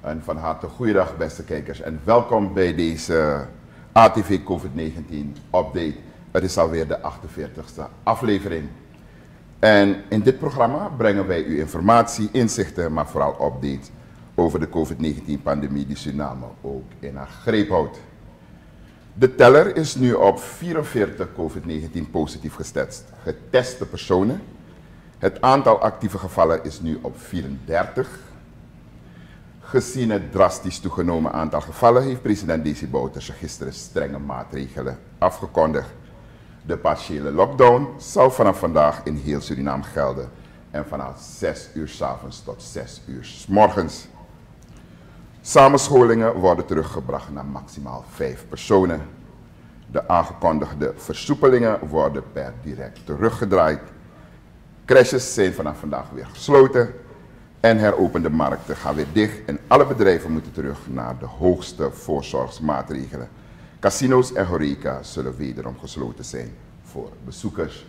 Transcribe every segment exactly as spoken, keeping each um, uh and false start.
En van harte goeiedag beste kijkers en welkom bij deze A T V COVID negentien update. Het is alweer de achtenveertigste aflevering. En in dit programma brengen wij u informatie, inzichten, maar vooral updates over de COVID negentien pandemie die Suriname ook in haar greep houdt. De teller is nu op vierenveertig COVID negentien positief getest, geteste personen. Het aantal actieve gevallen is nu op vierendertig. Gezien het drastisch toegenomen aantal gevallen heeft president Desi Bouterse gisteren strenge maatregelen afgekondigd. De partiële lockdown zal vanaf vandaag in heel Suriname gelden en vanaf zes uur 's avonds tot zes uur 's morgens. Samenscholingen worden teruggebracht naar maximaal vijf personen. De aangekondigde versoepelingen worden per direct teruggedraaid. Crèches zijn vanaf vandaag weer gesloten en heropende markten gaan weer dicht en alle bedrijven moeten terug naar de hoogste voorzorgsmaatregelen. Casino's en horeca zullen wederom gesloten zijn voor bezoekers.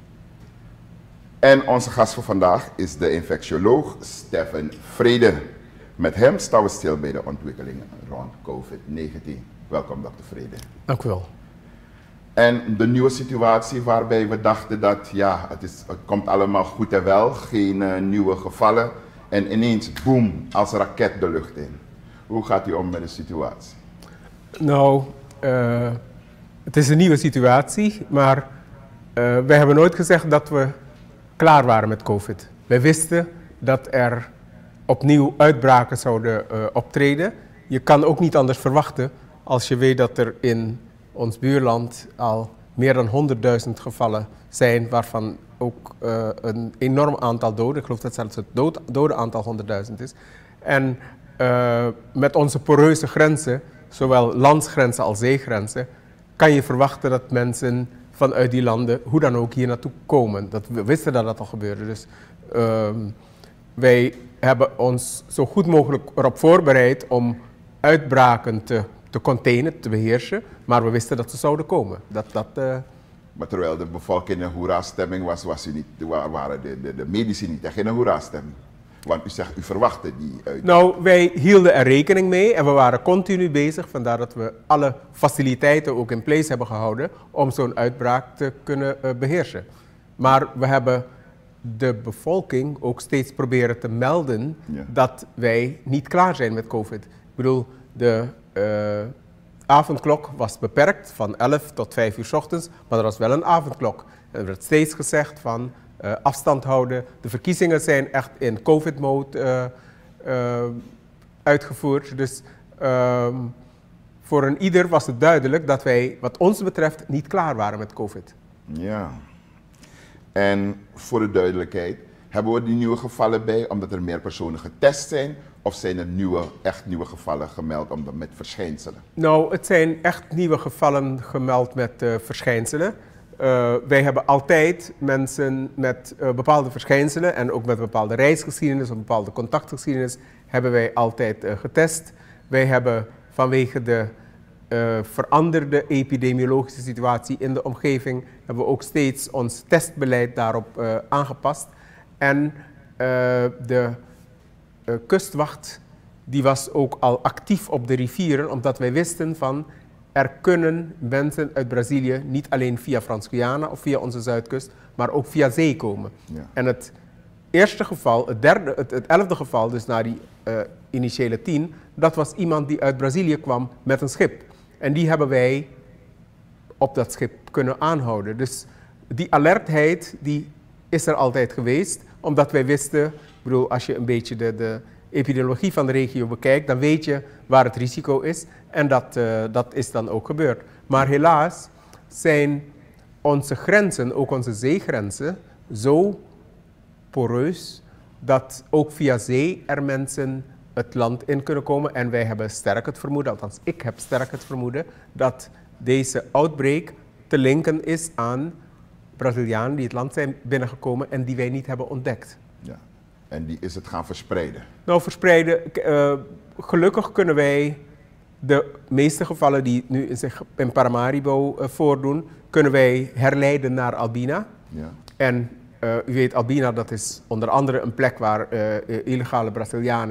En onze gast voor vandaag is de infectioloog Stefan Vrede. Met hem staan we stil bij de ontwikkelingen rond COVID negentien. Welkom dokter Vrede. Dank u wel. En de nieuwe situatie waarbij we dachten dat ja, het, is, het komt allemaal goed en wel, geen uh, nieuwe gevallen. En ineens, boom, als een raket de lucht in. Hoe gaat u om met de situatie? Nou, uh, het is een nieuwe situatie, maar uh, wij hebben nooit gezegd dat we klaar waren met COVID. Wij wisten dat er opnieuw uitbraken zouden uh, optreden. Je kan ook niet anders verwachten als je weet dat er in ons buurland al meer dan honderdduizend gevallen zijn, waarvan ook uh, een enorm aantal doden, ik geloof dat zelfs het dood, dode aantal honderdduizend is. En uh, met onze poreuze grenzen, zowel landsgrenzen als zeegrenzen, kan je verwachten dat mensen vanuit die landen hoe dan ook hier naartoe komen. Dat, we wisten dat dat al gebeurde. Dus uh, wij hebben ons zo goed mogelijk erop voorbereid om uitbraken te, te containen, te beheersen, maar we wisten dat ze zouden komen. Dat, dat, uh... Maar terwijl de bevolking in een hoera-stemming was, was u niet, waren de, de, de medici niet echt in een hoera-stemming. Want u zegt, u verwachtte die uit. Nou, wij hielden er rekening mee en we waren continu bezig, vandaar dat we alle faciliteiten ook in place hebben gehouden om zo'n uitbraak te kunnen uh, beheersen. Maar we hebben de bevolking ook steeds proberen te melden ja. dat wij niet klaar zijn met COVID. Ik bedoel, de uh, avondklok was beperkt van elf tot vijf uur 's ochtends, maar er was wel een avondklok. Er werd steeds gezegd van uh, afstand houden. De verkiezingen zijn echt in COVID-mode uh, uh, uitgevoerd. Dus uh, voor een ieder was het duidelijk dat wij, wat ons betreft, niet klaar waren met COVID. Ja. En voor de duidelijkheid, hebben we die nieuwe gevallen bij omdat er meer personen getest zijn? Of zijn er nieuwe, echt nieuwe gevallen gemeld omdat met verschijnselen? Nou, het zijn echt nieuwe gevallen gemeld met uh, verschijnselen. Uh, wij hebben altijd mensen met uh, bepaalde verschijnselen en ook met bepaalde reisgeschiedenis of bepaalde contactgeschiedenis hebben wij altijd uh, getest. Wij hebben vanwege de uh, veranderde epidemiologische situatie in de omgeving hebben we ook steeds ons testbeleid daarop uh, aangepast. En uh, de uh, kustwacht die was ook al actief op de rivieren, omdat wij wisten van er kunnen mensen uit Brazilië niet alleen via Frans-Guyana of via onze zuidkust, maar ook via zee komen. Ja. En het eerste geval, het, derde, het, het elfde geval, dus na die uh, initiële tien, dat was iemand die uit Brazilië kwam met een schip. En die hebben wij op dat schip kunnen aanhouden. Dus die alertheid die is er altijd geweest, omdat wij wisten, ik bedoel, als je een beetje de, de epidemiologie van de regio bekijkt, dan weet je waar het risico is. En dat, uh, dat is dan ook gebeurd. Maar helaas zijn onze grenzen, ook onze zeegrenzen, zo poreus dat ook via zee er mensen het land in kunnen komen. En wij hebben sterk het vermoeden, althans ik heb sterk het vermoeden, dat deze outbreak te linken is aan Brazilianen die het land zijn binnengekomen en die wij niet hebben ontdekt. Ja. En die is het gaan verspreiden? Nou, verspreiden, uh, gelukkig kunnen wij de meeste gevallen die nu in, zich in Paramaribo uh, voordoen, kunnen wij herleiden naar Albina. Ja. En uh, u weet, Albina, dat is onder andere een plek waar uh, illegale Brazilianen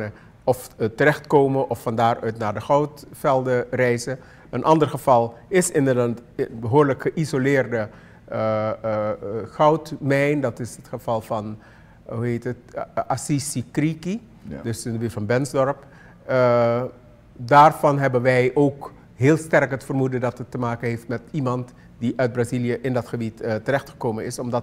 of uh, terechtkomen of van daaruit naar de goudvelden reizen. Een ander geval is inderdaad een behoorlijk geïsoleerde uh, uh, goudmijn. Dat is het geval van, hoe heet het, uh, Assisi Kriki, ja. Dus in de buurt van Bensdorp. Uh, daarvan hebben wij ook heel sterk het vermoeden dat het te maken heeft met iemand die uit Brazilië in dat gebied uh, terechtgekomen is. Omdat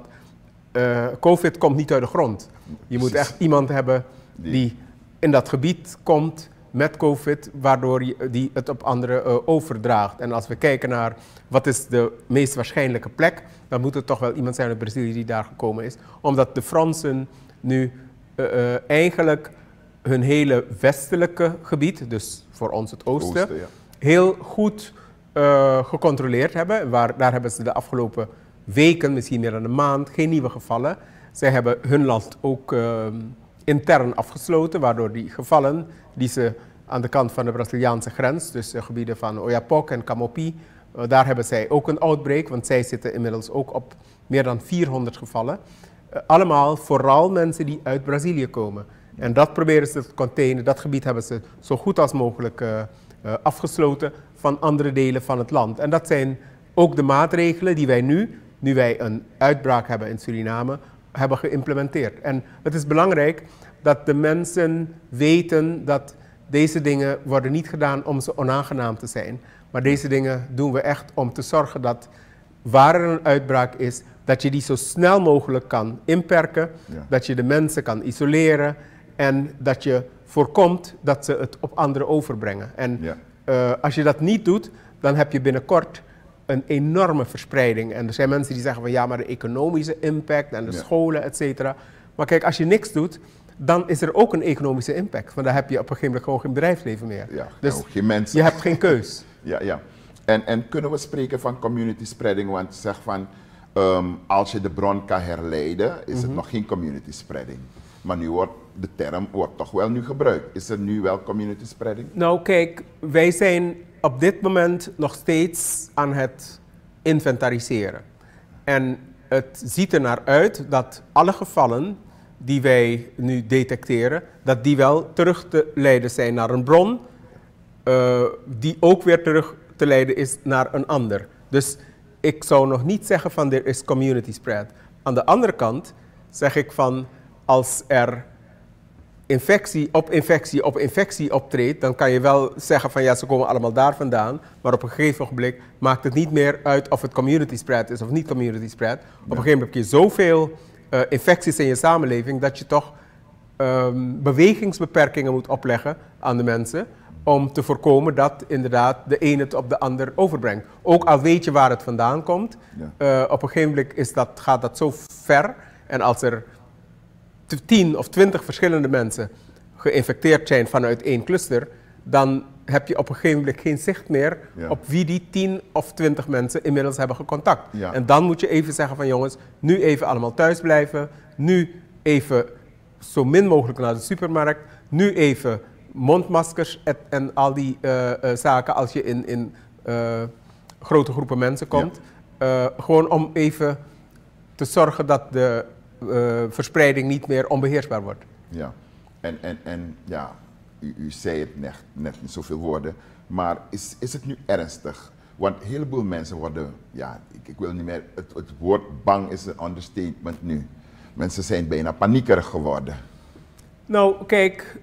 uh, COVID komt niet uit de grond. Je moet echt iemand hebben die in dat gebied komt met COVID, waardoor je, die het op anderen uh, overdraagt. En als we kijken naar wat is de meest waarschijnlijke plek, dan moet het toch wel iemand zijn uit Brazilië die daar gekomen is. Omdat de Fransen nu uh, uh, eigenlijk hun hele westelijke gebied, dus voor ons het oosten, oosten ja. heel goed uh, gecontroleerd hebben. Waar, daar hebben ze de afgelopen weken, misschien meer dan een maand, geen nieuwe gevallen. Zij hebben hun land ook uh, intern afgesloten, waardoor die gevallen die ze aan de kant van de Braziliaanse grens, dus de gebieden van Oiapoque en Camopi, uh, daar hebben zij ook een outbreak, want zij zitten inmiddels ook op meer dan vierhonderd gevallen. Uh, allemaal vooral mensen die uit Brazilië komen. En dat proberen ze te containen, dat gebied hebben ze zo goed als mogelijk uh, uh, afgesloten van andere delen van het land. En dat zijn ook de maatregelen die wij nu, nu wij een uitbraak hebben in Suriname, hebben geïmplementeerd. En het is belangrijk dat de mensen weten dat deze dingen worden niet gedaan om ze onaangenaam te zijn. Maar deze dingen doen we echt om te zorgen dat waar er een uitbraak is, dat je die zo snel mogelijk kan inperken. Ja. Dat je de mensen kan isoleren en dat je voorkomt dat ze het op anderen overbrengen. En ja. uh, als je dat niet doet, dan heb je binnenkort een enorme verspreiding. En er zijn mensen die zeggen van ja, maar de economische impact en de ja. scholen, et cetera. Maar kijk, als je niks doet, dan is er ook een economische impact. Want dan heb je op een gegeven moment gewoon geen bedrijfsleven meer. Ja, dus geen mensen. Je hebt geen keus. ja, ja. En, en kunnen we spreken van community spreading? Want zeg van, um, als je de bron kan herleiden, is mm-hmm. het nog geen community spreading. Maar nu wordt de term wordt toch wel nu gebruikt. Is er nu wel community spreading? Nou kijk, wij zijn op dit moment nog steeds aan het inventariseren. En het ziet er naar uit dat alle gevallen die wij nu detecteren, dat die wel terug te leiden zijn naar een bron, uh, die ook weer terug te leiden is naar een ander. Dus ik zou nog niet zeggen van er is community spread. Aan de andere kant zeg ik van als er infectie op infectie op infectie optreedt, dan kan je wel zeggen van ja, ze komen allemaal daar vandaan, maar op een gegeven ogenblik maakt het niet meer uit of het community spread is of niet community spread. Ja. Op een gegeven moment heb je zoveel uh, infecties in je samenleving dat je toch um, bewegingsbeperkingen moet opleggen aan de mensen om te voorkomen dat inderdaad de een het op de ander overbrengt. Ook al weet je waar het vandaan komt, ja. uh, op een gegeven moment is dat, gaat dat zo ver en als er tien of twintig verschillende mensen geïnfecteerd zijn vanuit één cluster, dan heb je op een gegeven moment geen zicht meer ja. op wie die tien of twintig mensen inmiddels hebben gecontact. Ja. En dan moet je even zeggen van jongens, nu even allemaal thuis blijven, nu even zo min mogelijk naar de supermarkt, nu even mondmaskers en, en al die uh, uh, zaken als je in, in uh, grote groepen mensen komt. Ja. Uh, gewoon om even te zorgen dat de Uh, verspreiding niet meer onbeheersbaar wordt. Ja, en, en, en ja, u, u zei het net, net in zoveel woorden, maar is, is het nu ernstig? Want een heleboel mensen worden, ja, ik, ik wil niet meer, het, het woord bang is een understatement nu. Mensen zijn bijna paniekerig geworden. Nou, kijk,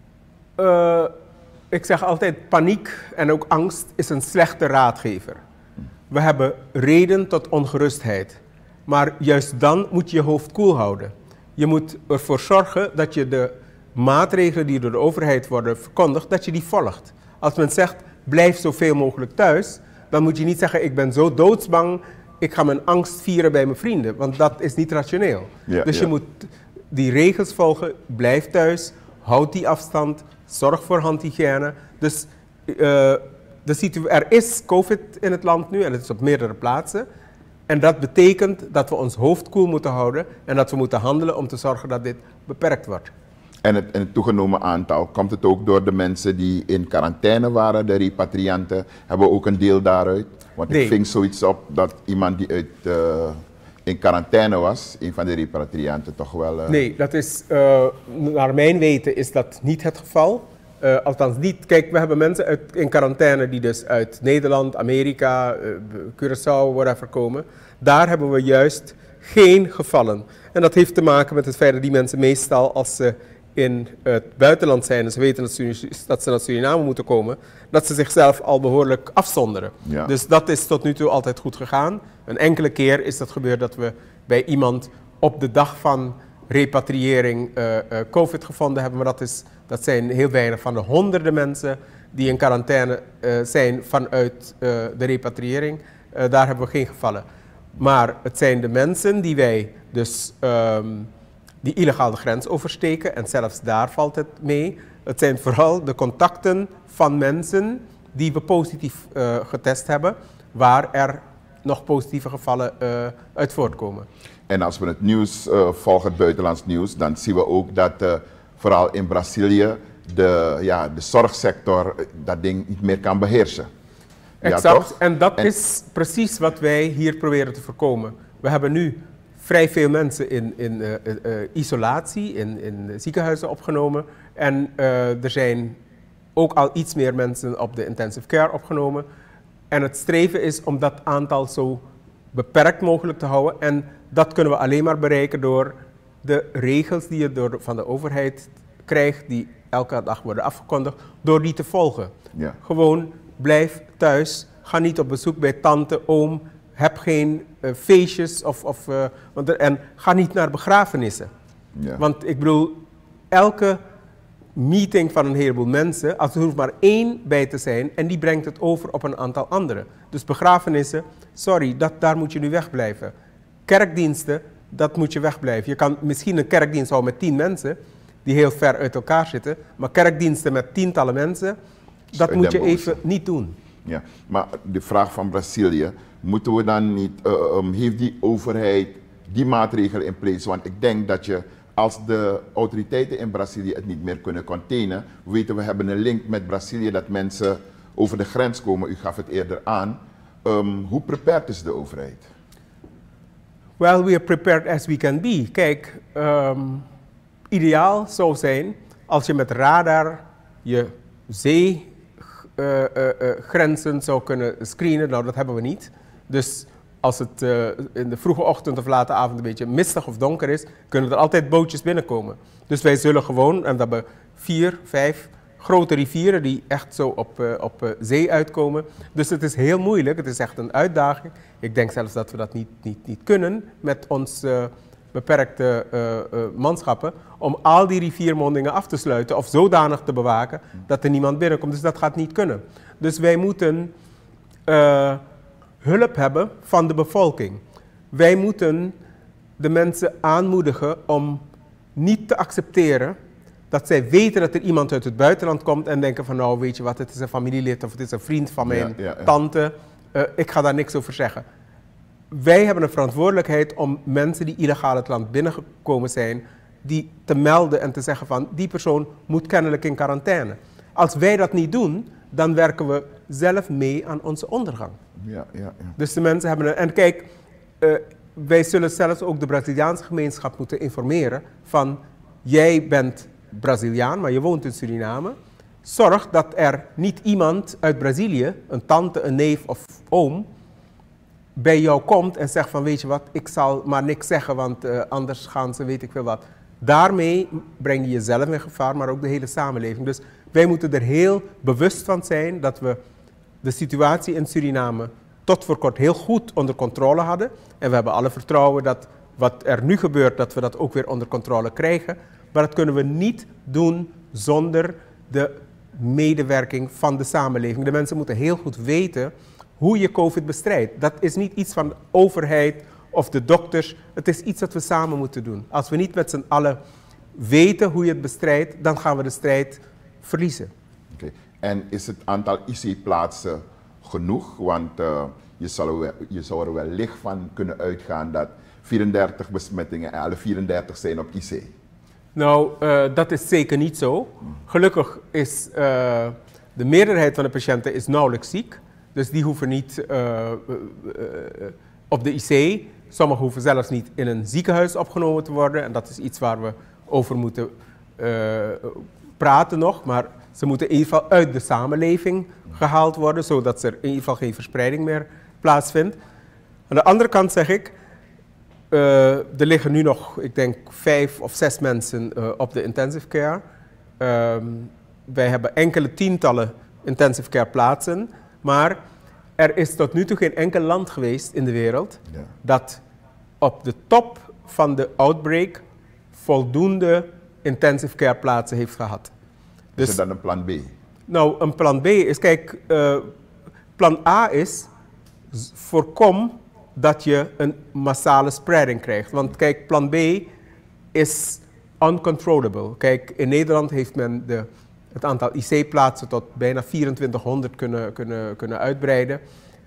uh, ik zeg altijd paniek en ook angst is een slechte raadgever. We hebben reden tot ongerustheid. Maar juist dan moet je je hoofd koel houden. Je moet ervoor zorgen dat je de maatregelen die door de overheid worden verkondigd, dat je die volgt. Als men zegt, blijf zoveel mogelijk thuis, dan moet je niet zeggen, ik ben zo doodsbang, ik ga mijn angst vieren bij mijn vrienden. Want dat is niet rationeel. Ja, dus ja. je moet die regels volgen, blijf thuis, houd die afstand, zorg voor handhygiëne. Dus uh, de situ- er is COVID in het land nu en het is op meerdere plaatsen. En dat betekent dat we ons hoofd koel moeten houden en dat we moeten handelen om te zorgen dat dit beperkt wordt. En het, en het toegenomen aantal, komt het ook door de mensen die in quarantaine waren, de repatrianten, hebben ook een deel daaruit? Want nee. Ik ving zoiets op dat iemand die uit uh, in quarantaine was, een van de repatrianten toch wel... Uh... Nee, dat is, uh, naar mijn weten is dat niet het geval. Uh, althans niet. Kijk, we hebben mensen uit, in quarantaine die dus uit Nederland, Amerika, uh, Curaçao, whatever komen. Daar hebben we juist geen gevallen. En dat heeft te maken met het feit dat die mensen meestal, als ze in het buitenland zijn en ze weten dat ze, dat ze naar Suriname moeten komen, dat ze zichzelf al behoorlijk afzonderen. Ja. Dus dat is tot nu toe altijd goed gegaan. Een enkele keer is dat gebeurd dat we bij iemand op de dag van repatriëring uh, uh, COVID gevonden hebben, maar dat, is, dat zijn heel weinig. Van de honderden mensen die in quarantaine uh, zijn vanuit uh, de repatriëring, uh, daar hebben we geen gevallen. Maar het zijn de mensen die wij dus um, die illegaal de grens oversteken en zelfs daar valt het mee. Het zijn vooral de contacten van mensen die we positief uh, getest hebben, waar er nog positieve gevallen uh, uit voortkomen. En als we het nieuws uh, volgen, het buitenlands nieuws, dan zien we ook dat uh, vooral in Brazilië de, ja, de zorgsector dat ding niet meer kan beheersen. Exact, ja, en dat en... is precies wat wij hier proberen te voorkomen. We hebben nu vrij veel mensen in, in uh, uh, isolatie, in, in ziekenhuizen opgenomen. En uh, er zijn ook al iets meer mensen op de intensive care opgenomen. En het streven is om dat aantal zo beperkt mogelijk te houden. En dat kunnen we alleen maar bereiken door de regels die je door, van de overheid krijgt, die elke dag worden afgekondigd, door die te volgen. Ja. Gewoon blijf thuis, ga niet op bezoek bij tante, oom, heb geen uh, feestjes of, of, uh, want er, en ga niet naar begrafenissen. Ja. Want ik bedoel, elke meeting van een heleboel mensen, als er hoeft maar één bij te zijn en die brengt het over op een aantal anderen. Dus begrafenissen, sorry, dat, daar moet je nu wegblijven. Kerkdiensten, dat moet je wegblijven. Je kan misschien een kerkdienst houden met tien mensen, die heel ver uit elkaar zitten, maar kerkdiensten met tientallen mensen, dat moet je even niet doen. Ja, maar de vraag van Brazilië, moeten we dan niet, uh, um, heeft die overheid die maatregelen in place? Want ik denk dat je, als de autoriteiten in Brazilië het niet meer kunnen containen, we weten, we hebben een link met Brazilië dat mensen over de grens komen, u gaf het eerder aan. Um, hoe prepared is de overheid? Well, we are prepared as we can be. Kijk, um, ideaal zou zijn als je met radar je zeegrenzen uh, uh, uh, zou kunnen screenen. Nou, dat hebben we niet. Dus als het uh, in de vroege ochtend of late avond een beetje mistig of donker is, kunnen er altijd bootjes binnenkomen. Dus wij zullen gewoon, en we hebben vier, vijf grote rivieren die echt zo op, uh, op uh, zee uitkomen. Dus het is heel moeilijk, het is echt een uitdaging. Ik denk zelfs dat we dat niet, niet, niet kunnen met ons uh, beperkte uh, uh, manschappen, om al die riviermondingen af te sluiten of zodanig te bewaken dat er niemand binnenkomt. Dus dat gaat niet kunnen. Dus wij moeten uh, hulp hebben van de bevolking. Wij moeten de mensen aanmoedigen om niet te accepteren dat zij weten dat er iemand uit het buitenland komt en denken van nou weet je wat, het is een familielid of het is een vriend van mijn ja, ja, ja. tante, uh, ik ga daar niks over zeggen. Wij hebben een verantwoordelijkheid om mensen die illegaal het land binnengekomen zijn, die te melden en te zeggen van die persoon moet kennelijk in quarantaine. Als wij dat niet doen, dan werken we zelf mee aan onze ondergang. Ja, ja, ja. Dus de mensen hebben een, en kijk, uh, wij zullen zelfs ook de Braziliaanse gemeenschap moeten informeren van jij bent Braziliaan, maar je woont in Suriname. Zorg dat er niet iemand uit Brazilië, een tante, een neef of oom, bij jou komt en zegt van weet je wat, ik zal maar niks zeggen, want uh, anders gaan ze weet ik veel wat. Daarmee breng je jezelf in gevaar, maar ook de hele samenleving. Dus wij moeten er heel bewust van zijn dat we de situatie in Suriname tot voor kort heel goed onder controle hadden. En we hebben alle vertrouwen dat wat er nu gebeurt, dat we dat ook weer onder controle krijgen. Maar dat kunnen we niet doen zonder de medewerking van de samenleving. De mensen moeten heel goed weten hoe je COVID bestrijdt. Dat is niet iets van de overheid of de dokters. Het is iets dat we samen moeten doen. Als we niet met z'n allen weten hoe je het bestrijdt, dan gaan we de strijd verliezen. Okay. En is het aantal I C-plaatsen genoeg? Want uh, je, zou er, je zou er wellicht van kunnen uitgaan dat vierendertig besmettingen en alle vierendertig zijn op I C. Nou, uh, dat is zeker niet zo. Gelukkig is uh, de meerderheid van de patiënten is nauwelijks ziek. Dus die hoeven niet uh, uh, uh, op de I C. Sommigen hoeven zelfs niet in een ziekenhuis opgenomen te worden. En dat is iets waar we over moeten uh, praten nog. Maar ze moeten in ieder geval uit de samenleving gehaald worden, zodat er in ieder geval geen verspreiding meer plaatsvindt. Aan de andere kant zeg ik, uh, er liggen nu nog, ik denk, vijf of zes mensen uh, op de intensive care. Uh, wij hebben enkele tientallen intensive care plaatsen, maar er is tot nu toe geen enkel land geweest in de wereld ja. dat op de top van de outbreak voldoende intensive care plaatsen heeft gehad. Dus, is er dan een plan B? Nou, een plan B is, kijk, uh, plan A is, voorkom dat je een massale spreiding krijgt. Want kijk, plan B is uncontrollable. Kijk, in Nederland heeft men de, het aantal I C-plaatsen tot bijna vierentwintighonderd kunnen, kunnen, kunnen uitbreiden.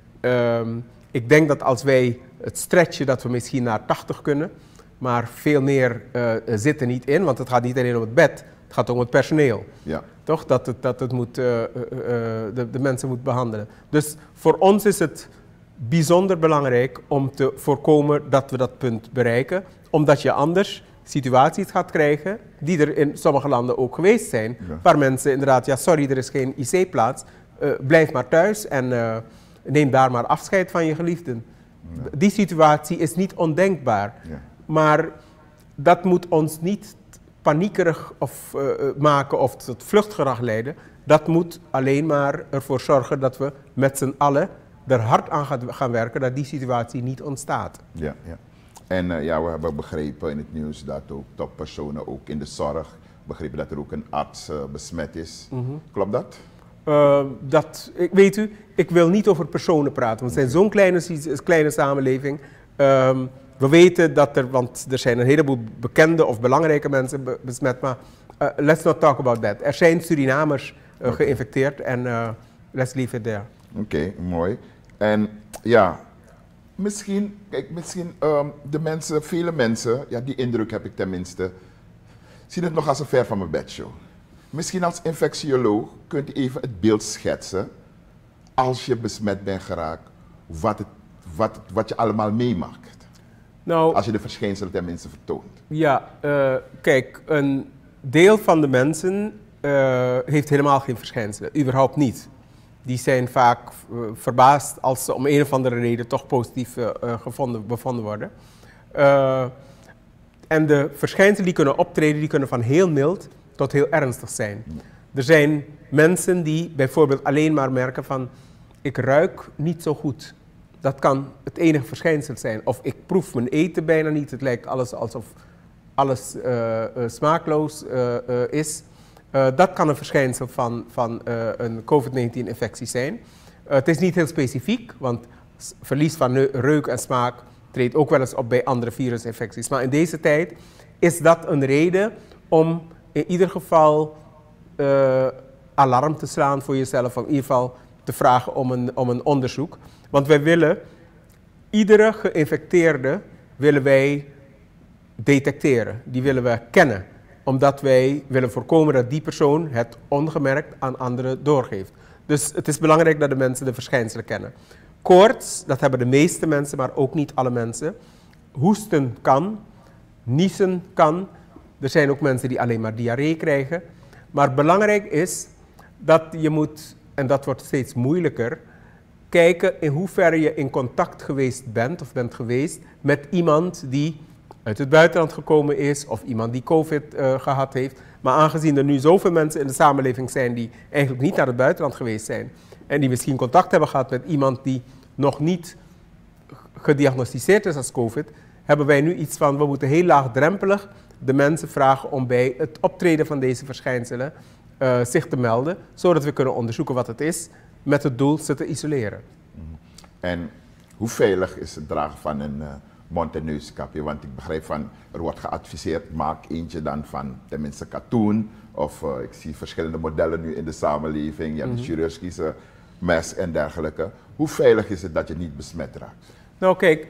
Um, ik denk dat als wij het stretchen, dat we misschien naar tachtig kunnen. Maar veel meer uh, zit er niet in, want het gaat niet alleen om het bed, het gaat ook om het personeel. Ja. Toch? Dat het, dat het moet, uh, uh, de, de mensen moet behandelen. Dus voor ons is het bijzonder belangrijk om te voorkomen dat we dat punt bereiken. Omdat je anders situaties gaat krijgen, die er in sommige landen ook geweest zijn. Ja. Waar mensen inderdaad, ja sorry, er is geen I C-plaats, uh, blijf maar thuis en uh, neem daar maar afscheid van je geliefden. Ja. Die situatie is niet ondenkbaar. Ja. Maar dat moet ons niet paniekerig of, uh, maken of tot vluchtgedrag leiden. Dat moet alleen maar ervoor zorgen dat we met z'n allen er hard aan gaan werken dat die situatie niet ontstaat. Ja, ja. En uh, ja, we hebben begrepen in het nieuws dat ook toppersonen ook in de zorg begrepen dat er ook een arts uh, besmet is. Mm-hmm. Klopt dat? Uh, dat? Ik, weet u, ik wil niet over personen praten, want we zijn zo'n kleine, kleine samenleving. Um, We weten dat er, want er zijn een heleboel bekende of belangrijke mensen be besmet, maar uh, let's not talk about that. Er zijn Surinamers uh, okay. geïnfecteerd en uh, let's leave it there. Oké, okay, mooi. En ja, misschien, kijk, misschien um, de mensen, vele mensen, ja, die indruk heb ik tenminste, zien het nog als een ver van mijn bedshow. Misschien als infectioloog kunt u even het beeld schetsen, als je besmet bent geraakt, wat, het, wat, wat je allemaal meemaakt. Nou, als je de verschijnselen tenminste vertoont. Ja, uh, kijk, een deel van de mensen uh, heeft helemaal geen verschijnselen, überhaupt niet. Die zijn vaak uh, verbaasd als ze om een of andere reden toch positief uh, gevonden, bevonden worden. Uh, en de verschijnselen die kunnen optreden, die kunnen van heel mild tot heel ernstig zijn. Ja. Er zijn mensen die bijvoorbeeld alleen maar merken van, ik ruik niet zo goed. Dat kan het enige verschijnsel zijn. Of ik proef mijn eten bijna niet. Het lijkt alles alsof alles uh, uh, smaakloos uh, uh, is. Uh, dat kan een verschijnsel van, van uh, een COVID negentien infectie zijn. Uh, het is niet heel specifiek, want verlies van reuk en smaak treedt ook wel eens op bij andere virusinfecties. Maar in deze tijd is dat een reden om in ieder geval uh, alarm te slaan voor jezelf. Of in ieder geval te vragen om een, om een onderzoek. Want wij willen, iedere geïnfecteerde willen wij detecteren. Die willen we kennen. Omdat wij willen voorkomen dat die persoon het ongemerkt aan anderen doorgeeft. Dus het is belangrijk dat de mensen de verschijnselen kennen. Koorts, dat hebben de meeste mensen, maar ook niet alle mensen. Hoesten kan, niezen kan. Er zijn ook mensen die alleen maar diarree krijgen. Maar belangrijk is dat je moet, en dat wordt steeds moeilijker, kijken in hoeverre je in contact geweest bent of bent geweest met iemand die uit het buitenland gekomen is of iemand die COVID uh, gehad heeft. Maar aangezien er nu zoveel mensen in de samenleving zijn die eigenlijk niet naar het buitenland geweest zijn en die misschien contact hebben gehad met iemand die nog niet gediagnosticeerd is als COVID, hebben wij nu iets van, we moeten heel laagdrempelig de mensen vragen om bij het optreden van deze verschijnselen uh, zich te melden, zodat we kunnen onderzoeken wat het is, met het doel ze te isoleren. En hoe veilig is het dragen van een uh, mond- en neuskapje? Want ik begrijp van, er wordt geadviseerd, maak eentje dan van tenminste katoen. Of uh, ik zie verschillende modellen nu in de samenleving. Je hebt de chirurgische mes en dergelijke. Hoe veilig is het dat je niet besmet raakt? Nou kijk,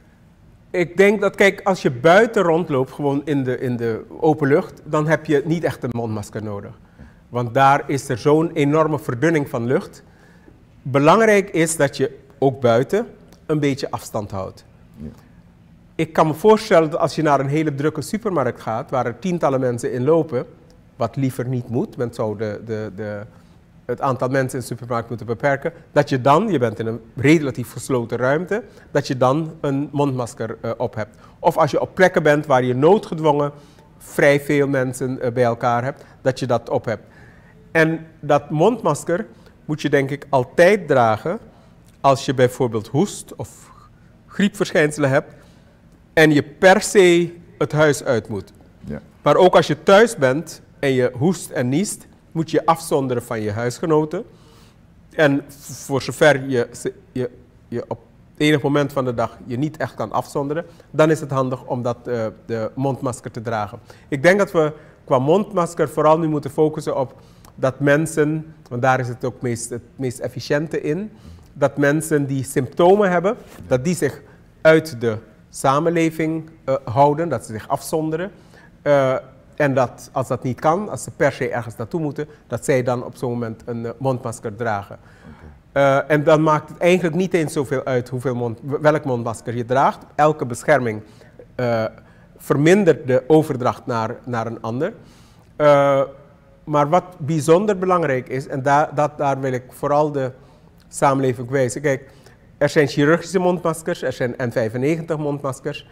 ik denk dat kijk, als je buiten rondloopt, gewoon in de, in de open lucht, dan heb je niet echt een mondmasker nodig. Want daar is er zo'n enorme verdunning van lucht. Belangrijk is dat je ook buiten een beetje afstand houdt. Ja. ik kan me voorstellen dat als je naar een hele drukke supermarkt gaat, waar er tientallen mensen in lopen, wat liever niet moet, men zou de, de, de, het aantal mensen in de supermarkt moeten beperken, dat je dan, je bent in een relatief gesloten ruimte, dat je dan een mondmasker uh, op hebt. Of als je op plekken bent waar je noodgedwongen vrij veel mensen uh, bij elkaar hebt, dat je dat op hebt. En dat mondmasker moet je denk ik altijd dragen als je bijvoorbeeld hoest of griepverschijnselen hebt en je per se het huis uit moet. Ja. Maar ook als je thuis bent en je hoest en niest, moet je je afzonderen van je huisgenoten. En voor zover je, je, je op enig moment van de dag je niet echt kan afzonderen, dan is het handig om dat, uh, de mondmasker te dragen. Ik denk dat we qua mondmasker vooral nu moeten focussen op dat mensen, want daar is het ook meest, het meest efficiënte in, dat mensen die symptomen hebben, dat die zich uit de samenleving uh, houden, dat ze zich afzonderen. Uh, en dat als dat niet kan, als ze per se ergens naartoe moeten, dat zij dan op zo'n moment een uh, mondmasker dragen. Okay. Uh, en dan maakt het eigenlijk niet eens zoveel uit hoeveel mond, welk mondmasker je draagt. Elke bescherming uh, vermindert de overdracht naar, naar een ander. Uh, maar wat bijzonder belangrijk is, en daar, dat, daar wil ik vooral de samenleving op wijzen. Kijk, er zijn chirurgische mondmaskers, er zijn N vijfennegentig mondmaskers.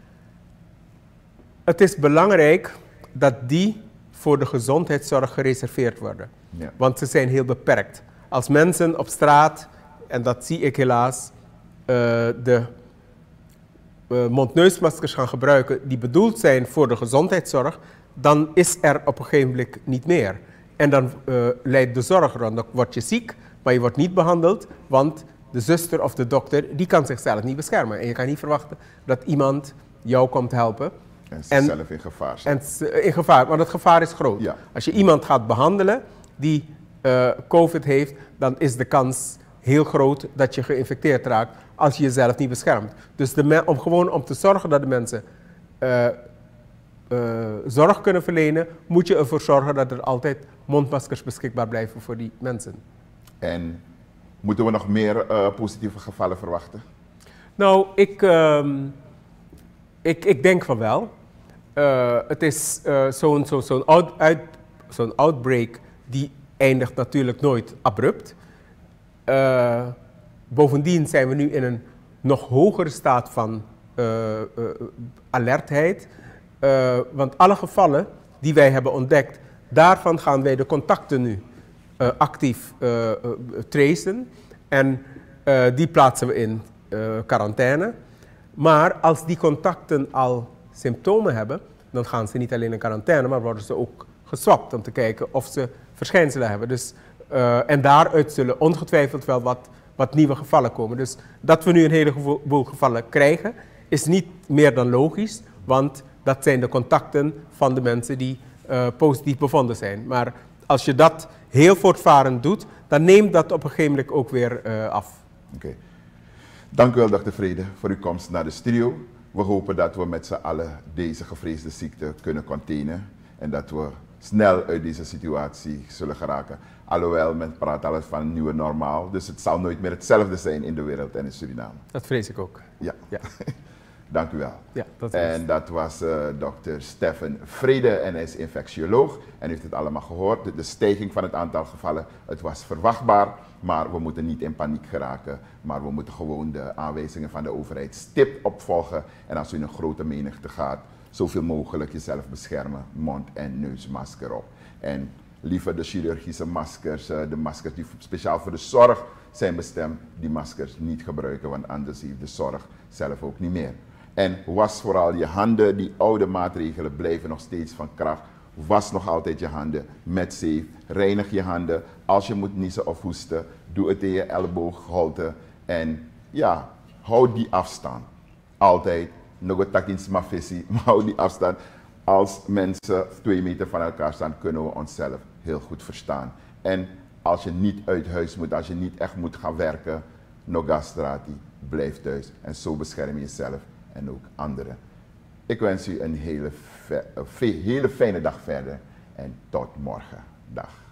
Het is belangrijk dat die voor de gezondheidszorg gereserveerd worden. Ja. Want ze zijn heel beperkt. Als mensen op straat, en dat zie ik helaas, uh, de uh, mondneusmaskers gaan gebruiken die bedoeld zijn voor de gezondheidszorg, dan is er op een gegeven moment niet meer. En dan uh, leidt de zorg eraan. Dan word je ziek, maar je wordt niet behandeld, want de zuster of de dokter, die kan zichzelf niet beschermen. En je kan niet verwachten dat iemand jou komt helpen. En ze en, zelf in gevaar zijn. En in gevaar, want het gevaar is groot. Ja. Als je iemand gaat behandelen die uh, COVID heeft, dan is de kans heel groot dat je geïnfecteerd raakt als je jezelf niet beschermt. Dus de om gewoon om te zorgen dat de mensen uh, uh, zorg kunnen verlenen, moet je ervoor zorgen dat er altijd mondmaskers beschikbaar blijven voor die mensen. En moeten we nog meer uh, positieve gevallen verwachten? Nou, ik, uh, ik, ik denk van wel. Uh, het is uh, zo'n zo, zo out, uit, zo'n outbreak die eindigt natuurlijk nooit abrupt. Uh, bovendien zijn we nu in een nog hogere staat van uh, uh, alertheid. Uh, want alle gevallen die wij hebben ontdekt, daarvan gaan wij de contacten nu uh, actief uh, uh, tracen. En uh, die plaatsen we in uh, quarantaine. Maar als die contacten al symptomen hebben, dan gaan ze niet alleen in quarantaine, maar worden ze ook geswapt om te kijken of ze verschijnselen hebben. Dus, uh, en daaruit zullen ongetwijfeld wel wat, wat nieuwe gevallen komen. Dus dat we nu een heleboel gevallen krijgen, is niet meer dan logisch, want dat zijn de contacten van de mensen die uh, positief bevonden zijn. Maar als je dat heel voortvarend doet, dan neemt dat op een gegeven moment ook weer uh, af. Oké. Okay. Dank u wel, dokter Vrede, voor uw komst naar de studio. We hopen dat we met z'n allen deze gevreesde ziekte kunnen containen en dat we snel uit deze situatie zullen geraken. Alhoewel, men praat alles van een nieuwe normaal, dus het zal nooit meer hetzelfde zijn in de wereld en in Suriname. Dat vrees ik ook. Ja. Ja. Dank u wel. Ja, dat en dat was uh, dokter Stefan Vrede en hij is infectioloog en u heeft het allemaal gehoord. De, de stijging van het aantal gevallen, het was verwachtbaar, maar we moeten niet in paniek geraken. Maar we moeten gewoon de aanwijzingen van de overheid stipt opvolgen. En als u in een grote menigte gaat, zoveel mogelijk jezelf beschermen, mond- en neusmasker op. En liever de chirurgische maskers, uh, de maskers die speciaal voor de zorg zijn bestemd, die maskers niet gebruiken, want anders heeft de zorg zelf ook niet meer. En was vooral je handen, die oude maatregelen blijven nog steeds van kracht. Was nog altijd je handen met zeep. Reinig je handen. Als je moet niezen of hoesten, doe het in je elleboogholte. En ja, hou die afstand. Altijd. Nog takin smafissi, maar hou die afstand. Als mensen twee meter van elkaar staan, kunnen we onszelf heel goed verstaan. En als je niet uit huis moet, als je niet echt moet gaan werken, nogastrati, blijf thuis. En zo bescherm je jezelf en ook anderen. Ik wens u een hele, fe- een hele fijne dag verder en tot morgen. Dag.